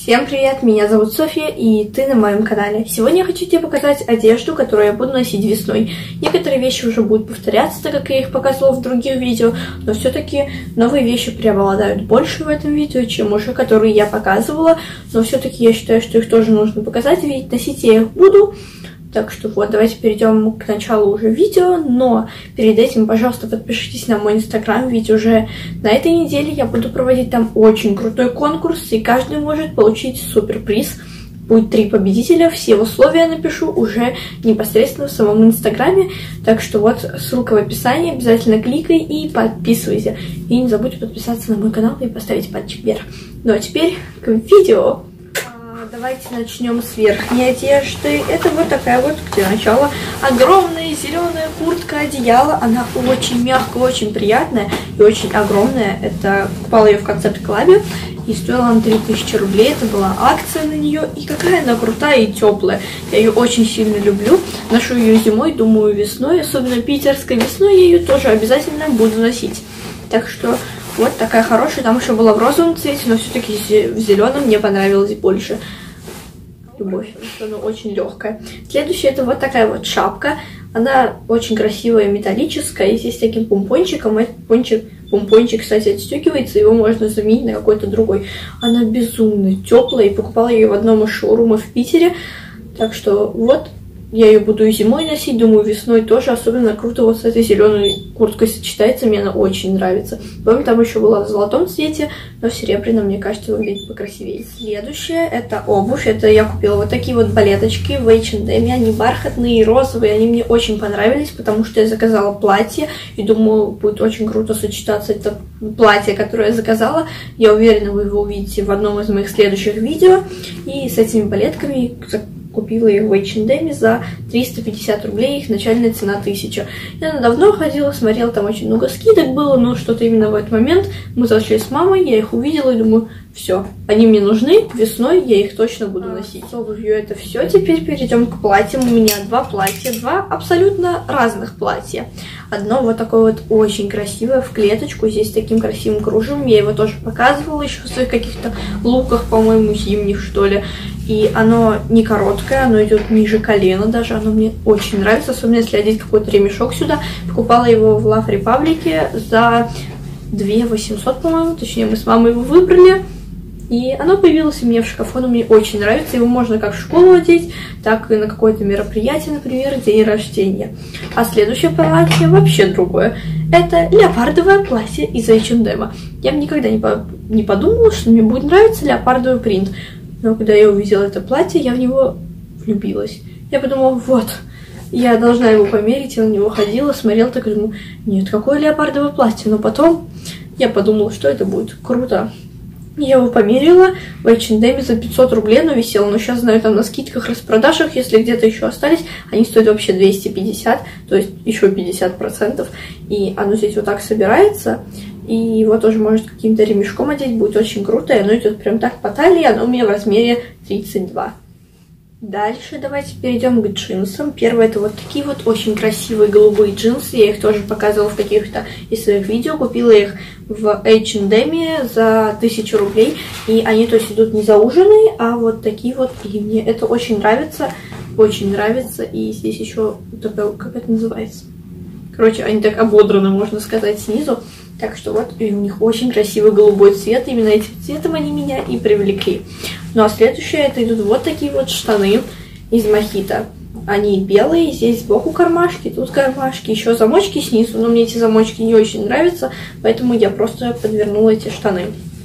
Всем привет, меня зовут София, и ты на моем канале. Сегодня я хочу тебе показать одежду, которую я буду носить весной. Некоторые вещи уже будут повторяться, так как я их показывала в других видео, но все-таки новые вещи преобладают больше в этом видео, чем уже которые я показывала. Но все-таки я считаю, что их тоже нужно показать, ведь носить я их буду. Так что вот, давайте перейдем к началу уже видео, но перед этим, пожалуйста, подпишитесь на мой инстаграм, ведь уже на этой неделе я буду проводить там очень крутой конкурс, и каждый может получить суперприз. Будет 3 победителя, все условия напишу уже непосредственно в самом инстаграме, так что вот ссылка в описании, обязательно кликай и подписывайся. И не забудь подписаться на мой канал и поставить пальчик вверх. Ну а теперь к видео. Давайте начнем с верхней одежды. Это вот такая вот, для начала, огромная зеленая куртка, одеяло. Она очень мягкая, очень приятная и очень огромная. Это покупала ее в концепт-клабе и стоила она 3000 рублей. Это была акция на нее. И какая она крутая и теплая. Я ее очень сильно люблю. Ношу ее зимой, думаю, весной. Особенно питерской весной я ее тоже обязательно буду носить. Так что вот такая хорошая. Там еще была в розовом цвете, но все-таки в зеленом мне понравилось больше. Любовь, потому что она очень легкая. Следующая это вот такая вот шапка. Она очень красивая, металлическая. И здесь с таким помпончиком. Этот помпончик, кстати, отстегивается. Его можно заменить на какой-то другой. Она безумно теплая. И покупала ее в одном из шоурумов в Питере. Так что вот. Я ее буду и зимой носить, думаю, весной тоже. Особенно круто вот с этой зеленой курткой сочетается. Мне она очень нравится. Помню, там еще была в золотом цвете, но в серебряном, мне кажется, выглядит покрасивее. Следующее это обувь. Это я купила вот такие вот балеточки в H&M. Они бархатные и розовые. Они мне очень понравились, потому что я заказала платье. И думаю, будет очень круто сочетаться это платье, которое я заказала. Я уверена, вы его увидите в одном из моих следующих видео. И с этими балетками купила их в H&M за 350 рублей, их начальная цена 1000. Я давно ходила, смотрела, там очень много скидок было, но что-то именно в этот момент мы зашли с мамой, я их увидела и думаю, все, они мне нужны, весной я их точно буду носить. С обувью это все, теперь перейдем к платьям. У меня два платья, два абсолютно разных платья. Одно вот такое вот очень красивое, в клеточку, здесь с таким красивым кружевом, я его тоже показывала еще в своих каких-то луках, по-моему, зимних, что ли. И оно не короткое, оно идет ниже колена даже, оно мне очень нравится, особенно если одеть какой-то ремешок сюда. Покупала его в Love Republic за 2800, по-моему, точнее мы с мамой его выбрали. И оно появилось у меня в шкафу, оно мне очень нравится, его можно как в школу одеть, так и на какое-то мероприятие, например, день рождения. А следующее платье вообще другое. Это леопардовое платье из H&M. Я бы никогда не подумала, что мне будет нравиться леопардовый принт. Но когда я увидела это платье, я в него влюбилась. Я подумала, вот, я должна его померить, я на него ходила, смотрела, так и думаю, нет, какое леопардовое платье. Но потом я подумала, что это будет круто. Я его померила в H&M за 500 рублей, но висело. Но сейчас знаю, там на скидках, распродажах, если где-то еще остались, они стоят вообще 250, то есть еще 50%. И оно здесь вот так собирается. И его тоже может каким-то ремешком одеть, будет очень круто. И оно идет прям так по талии, оно у меня в размере 32. Дальше давайте перейдем к джинсам. Первое это вот такие вот очень красивые голубые джинсы. Я их тоже показывала в каких-то из своих видео. Купила их в H&M за 1000 рублей. И они то есть идут не зауженные, а вот такие вот. И мне это очень нравится. Очень нравится. И здесь еще такая, как это называется? Короче, они так ободраны, можно сказать, снизу. Так что вот, и у них очень красивый голубой цвет. Именно этим цветом они меня и привлекли. Ну а следующее, это идут вот такие вот штаны из Мохито. Они белые, здесь сбоку кармашки, тут кармашки, еще замочки снизу. Но мне эти замочки не очень нравятся, поэтому я просто подвернула эти штаны.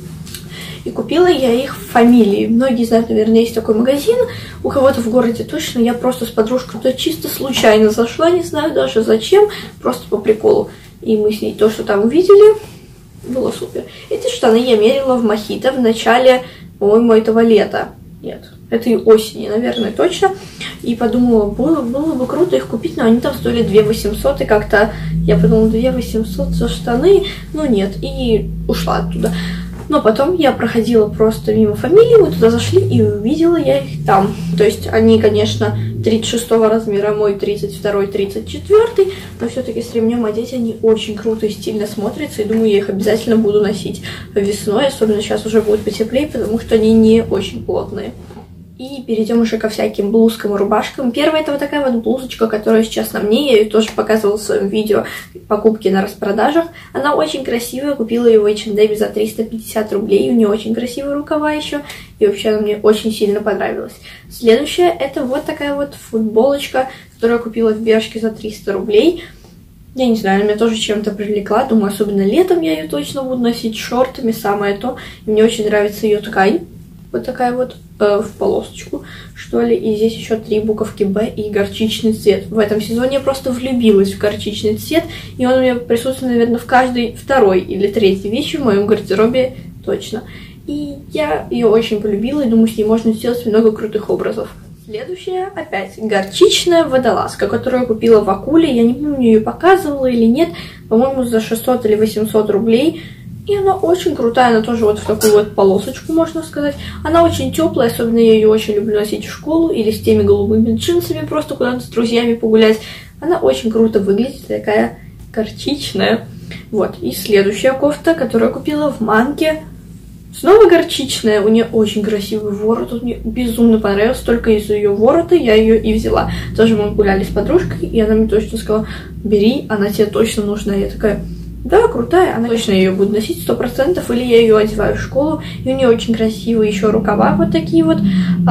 И купила я их в Фамилии. Многие знают, наверное, есть такой магазин. У кого-то в городе точно. Я просто с подружкой туда чисто случайно зашла. Не знаю даже зачем. Просто по приколу. И мы с ней то, что там увидели, было супер. Эти штаны я мерила в Мохито в начале, по-моему, этого лета. Нет, этой осени, наверное, точно. И подумала, было бы круто их купить, но они там стоили 2800. И как-то я подумала, 2800 за штаны. Но нет, и ушла оттуда. Но потом я проходила просто мимо Фамилии, мы туда зашли и увидела я их там. То есть они, конечно, 36 размера, а мой 32, 34, но все-таки с ремнем одеть они очень круто и стильно смотрятся, и думаю, я их обязательно буду носить весной, особенно сейчас уже будет потеплее, потому что они не очень плотные. И перейдем уже ко всяким блузкам и рубашкам. Первая это вот такая вот блузочка, которая сейчас на мне. Я ее тоже показывала в своем видео покупки на распродажах. Она очень красивая. Купила ее в H&M за 350 рублей. У нее очень красивые рукава еще. И вообще она мне очень сильно понравилась. Следующая это вот такая вот футболочка, которую я купила в Бершке за 300 рублей. Я не знаю, она меня тоже чем-то привлекла. Думаю, особенно летом я ее точно буду носить с шортами. Самое то. И мне очень нравится ее ткань. Вот такая вот в полосочку, что ли. И здесь еще 3 буковки Б и горчичный цвет. В этом сезоне я просто влюбилась в горчичный цвет. И он у меня присутствует, наверное, в каждой второй или третьей вещи в моем гардеробе точно. И я ее очень полюбила. И думаю, с ней можно сделать много крутых образов. Следующая опять горчичная водолазка, которую я купила в Акуле. Я не помню, ее показывала или нет. По-моему, за 600 или 800 рублей. И она очень крутая, она тоже вот в такую вот полосочку, можно сказать. Она очень теплая, особенно я ее очень люблю носить в школу или с теми голубыми джинсами, просто куда-то с друзьями погулять. Она очень круто выглядит, такая горчичная. Вот, и следующая кофта, которую я купила в Манке. Снова горчичная, у нее очень красивый ворот, он мне безумно понравился, только из-за ее ворота я ее и взяла. Тоже мы гуляли с подружкой, и она мне точно сказала: бери, она тебе точно нужна. Я такая: да, крутая, она точно ее буду носить 100%, или я ее одеваю в школу. И у нее очень красивые еще рукава вот такие вот.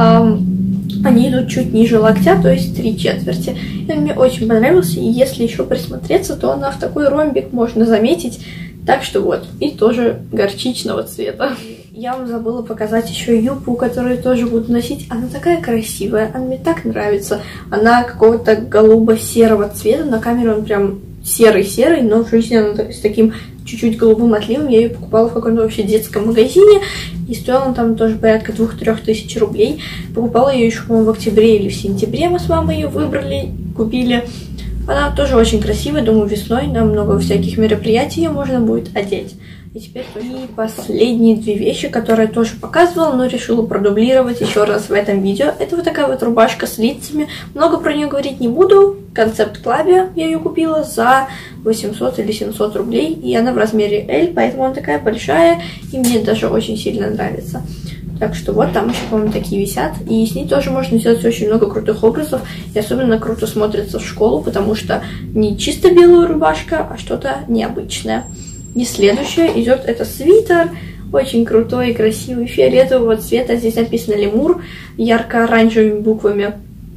Они идут чуть ниже локтя, то есть 3/4. И он мне очень понравился, и если еще присмотреться, то она в такой ромбик можно заметить. Так что вот, и тоже горчичного цвета. Я вам забыла показать еще юбку, которую тоже буду носить. Она такая красивая, она мне так нравится. Она какого-то голубо-серого цвета, на камеру он прям серый-серый, но в жизни она с таким чуть-чуть голубым отливом. Я ее покупала в каком-то вообще детском магазине, и стоила она там тоже порядка 2-3 тысяч рублей. Покупала ее еще, по-моему, в октябре или в сентябре мы с мамой ее выбрали, купили. Она тоже очень красивая, думаю, весной на много всяких мероприятий ее можно будет одеть. И теперь и последние 2 вещи, которые я тоже показывала, но решила продублировать еще раз в этом видео. Это вот такая вот рубашка с лицами. Много про нее говорить не буду. Концепт Клабе я ее купила за 800 или 700 рублей. И она в размере L, поэтому она такая большая. И мне даже очень сильно нравится. Так что вот там еще, по-моему, такие висят. И с ней тоже можно сделать очень много крутых образов. И особенно круто смотрится в школу, потому что не чисто белая рубашка, а что-то необычное. И следующее идет это свитер, очень крутой и красивый, фиолетового цвета. Здесь написано «Лемур» ярко-оранжевыми буквами.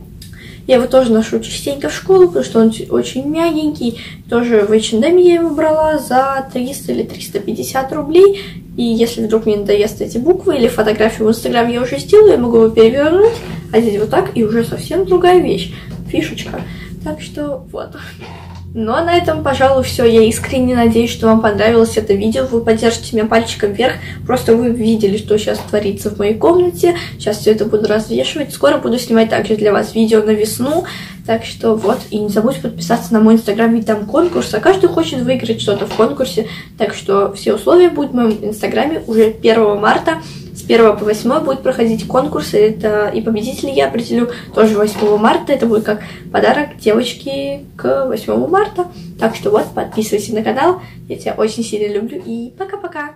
Я его тоже ношу частенько в школу, потому что он очень мягенький. Тоже в H&M я его брала за 300 или 350 рублей. И если вдруг мне надоест эти буквы или фотографию в Instagram я уже сделаю, я могу его перевернуть, одеть вот так, и уже совсем другая вещь, фишечка. Так что вот. Ну а на этом, пожалуй, все. Я искренне надеюсь, что вам понравилось это видео. Вы поддержите меня пальчиком вверх. Просто вы видели, что сейчас творится в моей комнате. Сейчас все это буду развешивать. Скоро буду снимать также для вас видео на весну. Так что вот. И не забудьте подписаться на мой инстаграм, ведь там конкурс. А каждый хочет выиграть что-то в конкурсе. Так что все условия будут в моем инстаграме уже 1 марта. С 1 по 8 будет проходить конкурс. Это и победителей я определю тоже 8 марта. Это будет как подарок девочке к 8 марта. Так что вот, подписывайся на канал. Я тебя очень сильно люблю. И пока-пока.